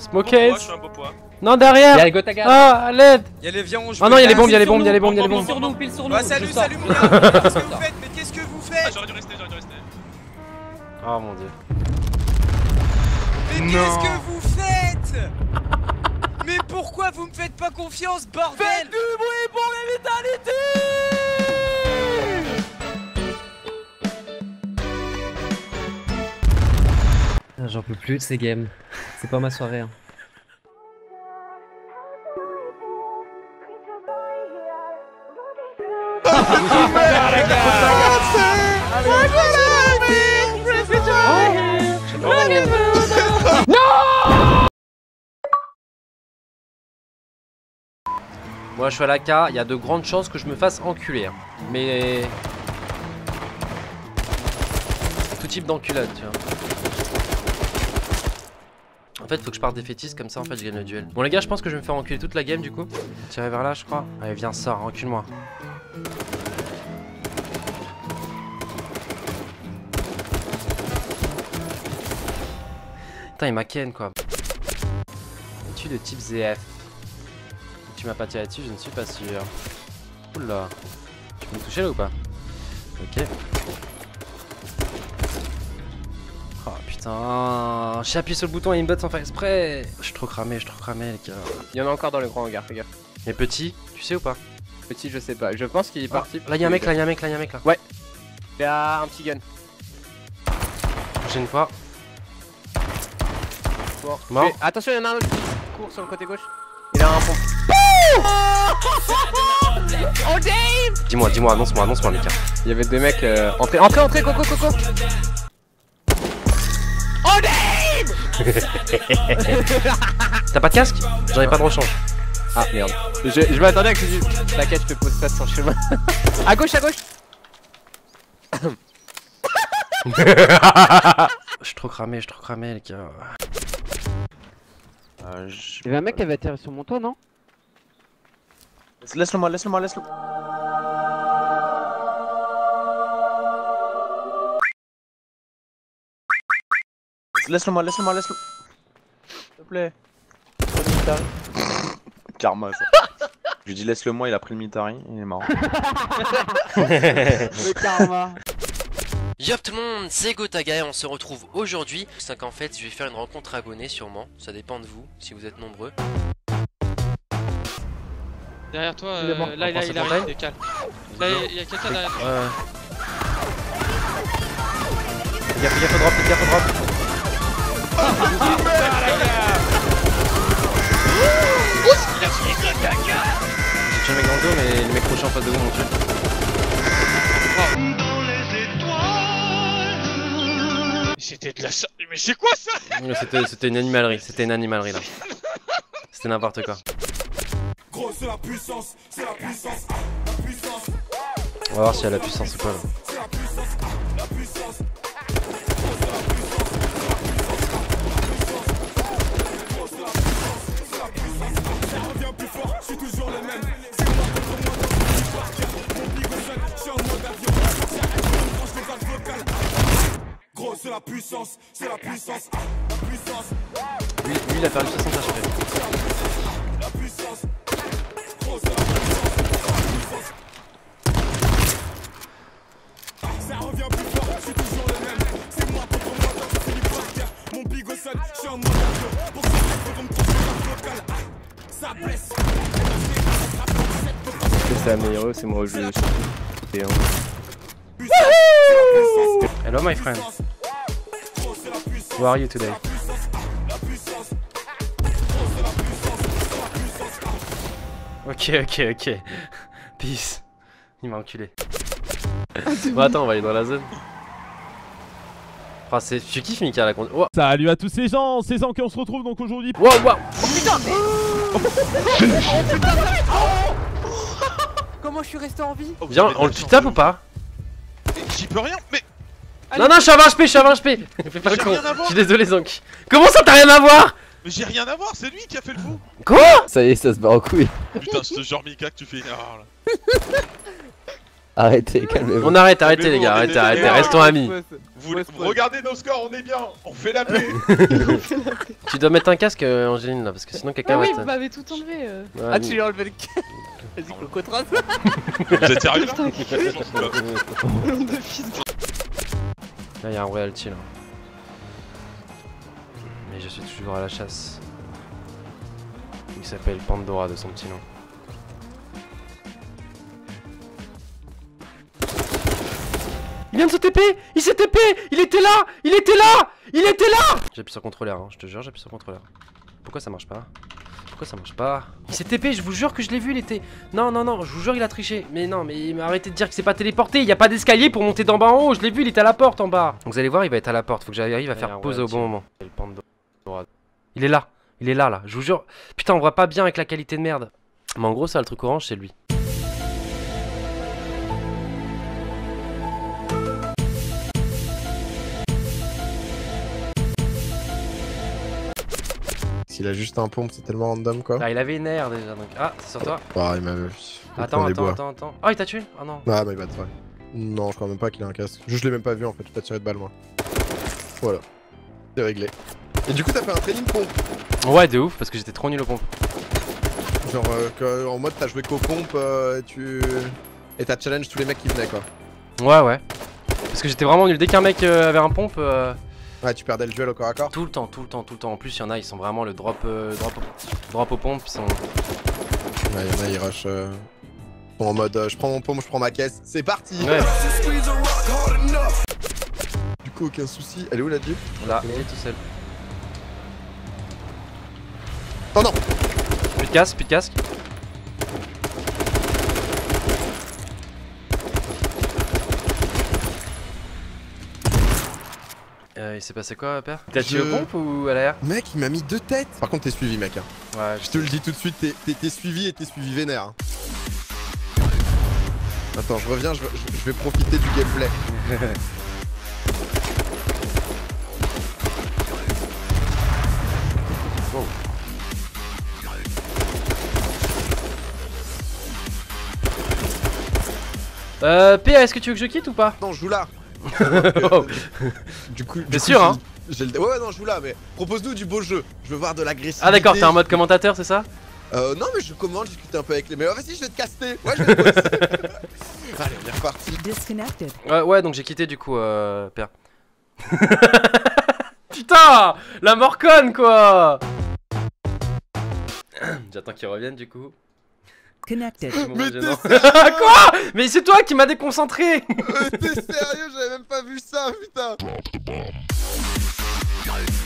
Smokers. Je suis un beau poids. Non, derrière. Y'a les Gotaga. Ah, à l'aide. Y'a les viands. Ah non, y'a les bombes, y'a les bombes, y'a les bombes, y'a les bombes. Pile sur nous, pile sur nous. Bah salut, je sors. salut mon gars. Qu'est-ce que vous faites? Mais qu'est-ce que vous Ah, faites? j'aurais dû rester, j'aurais dû rester. Oh mon dieu. Mais qu'est-ce que vous faites? Mais pourquoi vous me faites pas confiance, bordel? Faites du bruit pour les vitalités. J'en peux plus de ces games. C'est pas ma soirée. Hein. Moi je suis à la K, il y a de grandes chances que je me fasse enculer. Hein. Mais... tout type d'enculade, tu vois. En fait faut que je parte défaitiste comme ça en fait je gagne le duel. Bon les gars je pense que je vais me faire enculer toute la game du coup. Tirer vers là je crois. Allez viens sors, encule-moi. Putain il m'a ken quoi. Es-tu de type ZF? Tu m'as pas tiré dessus, je ne suis pas sûr. Oula. Tu peux me toucher là ou pas? Ok. Oh putain. J'ai appuyé sur le bouton et il me botte sans faire exprès. Je suis trop cramé les gars. Il y en a encore dans le grand hangar, fais gaffe. Mais petit, tu sais ou pas? Petit, je sais pas. Je pense qu'il est parti. Là y'a un mec là. Ouais. Il a un petit gun. Prochaine fois. Mort. Mort. Mais attention, il y en a un autre qui court sur le côté gauche. Il a un pompe. Oh Dave! Dis-moi, annonce-moi Mika. Il y avait deux mecs entrée, coco. Oh Dave! T'as pas de casque? J'en ai pas de rechange. Ah merde. Je m'attendais à que tu... T'inquiète, je te pose ça sur le chemin. À gauche. Je suis trop cramé les gars. Il y avait un mec qui avait atterri sur mon toit, non? Laisse-le moi. Laisse-le-moi. S'il te plaît. Karma ça. Je lui dis laisse-le moi, il a pris le Mitari, il est marrant. Le karma. Yo tout le monde, c'est Gotaga et on se retrouve aujourd'hui. C'est qu'en fait je vais faire une rencontre abonnée sûrement. Ça dépend de vous, si vous êtes nombreux. Derrière toi, il là il arrive, décale. Là il y a quelqu'un derrière toi. Gaffe au drop. J'ai tué le mec dans le dos mais le mec prochain en face de vous m'ont tué. C'était de la... Mais c'est quoi ça? C'était une animalerie, là. C'était n'importe quoi. Gros, c'est la puissance. On va voir s'il y a la puissance ou pas là. Gros, c'est la puissance. Lui il a perdu 60 HP. Ça revient plus fort, je suis toujours le même. C'est moi contre moi, donc je finis par terre. Mon bigot sonne, je suis en mode avion. Pour ça, il faut me trouver par vocal. Ça blesse. C'est amélioré, c'est moi je vais et Hello my friend. How are you today? Ok. Peace. Il m'a enculé. Bon attends, on va aller dans la zone. Oh, tu kiffes Mika la conduite. Oh. Salut à tous ces gens qui on se retrouve donc aujourd'hui. Wow. Oh putain. Comment je suis resté en vie? Viens, on le tape ou pas? J'y peux rien, mais... Non, je suis à 20 HP. Fais pas le con. Je suis désolé Zonk. Comment ça t'as rien à voir? Mais j'ai rien à voir, c'est lui qui a fait le fou. Quoi? Ça y est, ça se bat en couille. Putain, c'est ce genre Mika que tu fais une erreur là. Arrêtez, calmez-vous. On arrête les gars, arrêtez, restons amis. Vous regardez nos scores, on est bien, on fait la paix. Tu dois mettre un casque, Angéline, là, parce que sinon quelqu'un Ah va oui, te... vous m'avez tout enlevé. Ouais, Ah, tu lui as enlevé le casque. Vas-y, Cocotras. Vous êtes sérieux là? De fils de... Là, il y a un royalty là. Mais je suis toujours à la chasse. Il s'appelle Pandora de son petit nom. Il vient de se TP! Il s'est TP! Il était là! Il était là! Il était là! J'appuie sur contrôleur, hein. Je te jure, j'appuie sur contrôleur. Pourquoi ça marche pas? Pourquoi ça marche pas? Il s'est TP, je vous jure que je l'ai vu, il était... Non, non, non, je vous jure, il a triché. Mais non, mais arrêtez de dire que c'est pas téléporté. Il y a pas d'escalier pour monter d'en bas en haut. Je l'ai vu, il était à la porte en bas. Donc vous allez voir, il va être à la porte. Faut que j'arrive à faire pause au bon moment. Il est là. Il est là, là. Je vous jure. Putain, on voit pas bien avec la qualité de merde. Mais en gros, ça, le truc orange, c'est lui. S'il a juste un pompe, c'est tellement random quoi. Ah, il avait une air déjà. Donc... Ah, c'est sur toi. Ah, il m'a. Attends. Oh, il t'a tué? Oh non. Ah, mais il va te faire. Non, je crois même pas qu'il a un casque. Je l'ai même pas vu en fait, j'ai pas tiré de balle moi. Voilà. C'est réglé. Et du coup, t'as fait un training pompe. Ouais, de ouf, parce que j'étais trop nul aux pompes. Genre, en mode, t'as joué qu'aux pompes et t'as challenge tous les mecs qui venaient quoi. Ouais, ouais. Parce que j'étais vraiment nul. Dès qu'un mec avait un pompe. Ouais, tu perdais le duel au corps à corps. Tout le temps. En plus, il y en a, ils sont vraiment le drop aux pompes. Ils sont. Ouais, il y en a, ils rush. En mode, je prends mon pompe, je prends ma caisse. C'est parti! Ouais. Du coup, aucun souci. Elle est où la Jeep? Là, il est tout seul. Oh non! Plus de casque, plus de casque. Il s'est passé quoi, père? T'as tué aux pompes ou à l'air? Mec, il m'a mis 2 têtes! Par contre, t'es suivi, mec. Hein. Ouais, je te le dis tout de suite, t'es suivi et t'es suivi vénère. Hein. Attends, je reviens, je vais profiter du gameplay. Wow. PA, est-ce que tu veux que je quitte ou pas? Non, je joue là. Du coup, t'es sûr, hein? Ouais, non, je joue là, mais propose-nous du beau jeu. Je veux voir de l'agressivité. Ah, d'accord, t'es en mode commentateur, c'est ça? Non, mais je commande, je discute un peu avec les. Mais vas-y, je vais te caster. Ouais, je vais te Allez, on est reparti. Ouais, donc j'ai quitté du coup, père. Putain, la morconne quoi. J'attends qu'il revienne du coup. Connected. Mais quoi? Mais c'est toi qui m'as déconcentré. T'es sérieux? J'avais même pas vu ça, putain.